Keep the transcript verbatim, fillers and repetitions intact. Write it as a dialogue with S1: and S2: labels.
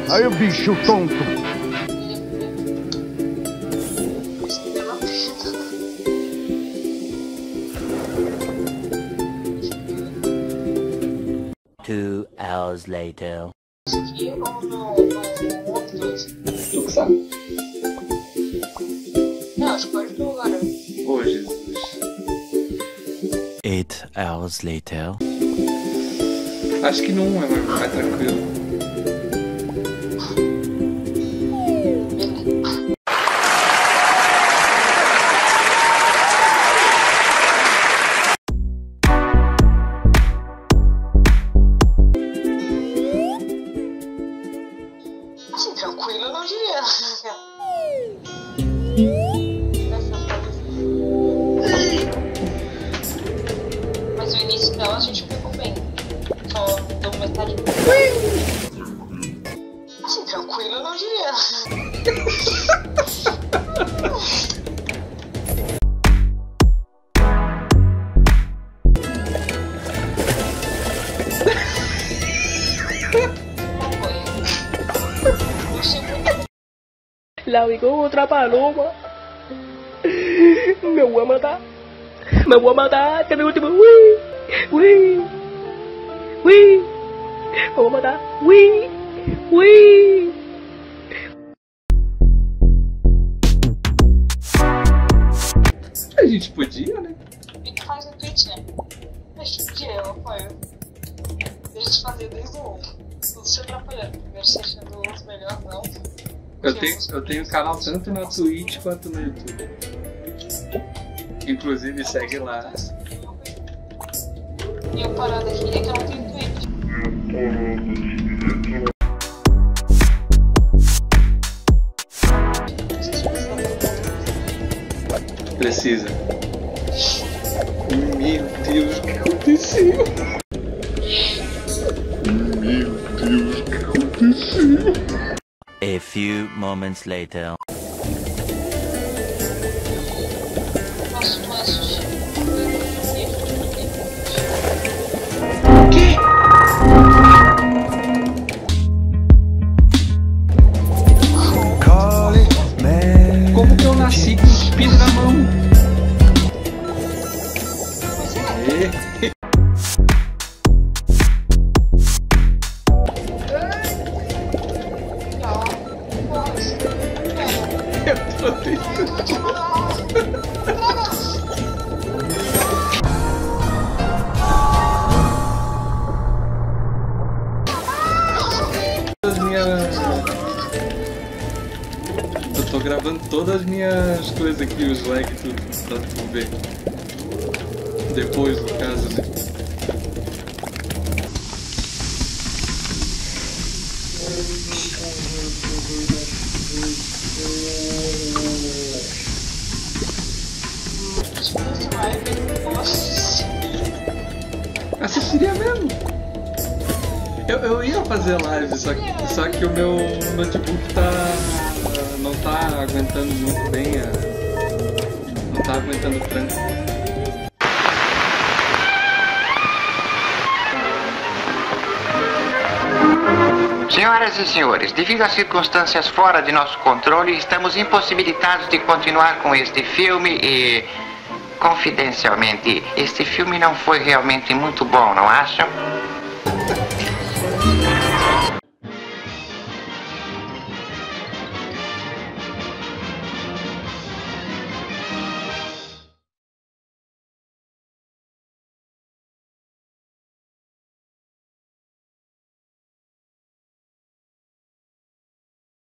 S1: Aí o bicho tonto.
S2: Two hours later.
S3: Aqui ou no, no outro dois?
S4: Tu que sabe?
S3: Não, acho que pode pro lugar.
S4: Ô, Jesus.
S2: Eight hours later.
S4: Acho que não é mais, mais tranquilo.
S3: Assim, tranquilo eu não diria. Mas o início dela a gente pegou bem. Só deu metade do. Assim, tranquilo eu não diria.
S5: La vi con otra paloma. Me voy a matar. Me voy a matar. Que mi último. Uy. Uy. Uy. Me voy a matar. Uy. Uy.
S4: A gente podia, né?
S3: E tu faz no Twitch, né? Mas que dia eu apoio. Deixa de fazer desde o um. Tudo se atrapalhando. Primeiro você achando os melhores, não.
S4: Eu tenho, eu tenho canal tanto na Twitch quanto no YouTube. Inclusive segue lá.
S3: E a parada aqui é que eu não tenho Twitch.
S4: Precisa. Meu Deus, o que aconteceu? Meu Deus, o que aconteceu?
S2: A few moments later.
S3: Nossa, tu é sushi.
S4: O quê? Como que eu nasci com os pis na mão? Aê. Eu tô tentando. As minhas... Eu tô gravando todas as minhas coisas aqui, os likes e tudo, pra tu ver. Depois, no caso, né? Assistiria mesmo. Eu, eu ia fazer live, só que, só que o meu notebook tá, não tá aguentando muito bem, a, não tá aguentando o tranco.
S6: Senhoras e senhores, devido a circunstâncias fora de nosso controle, estamos impossibilitados de continuar com este filme e, confidencialmente, este filme não foi realmente muito bom, não acham?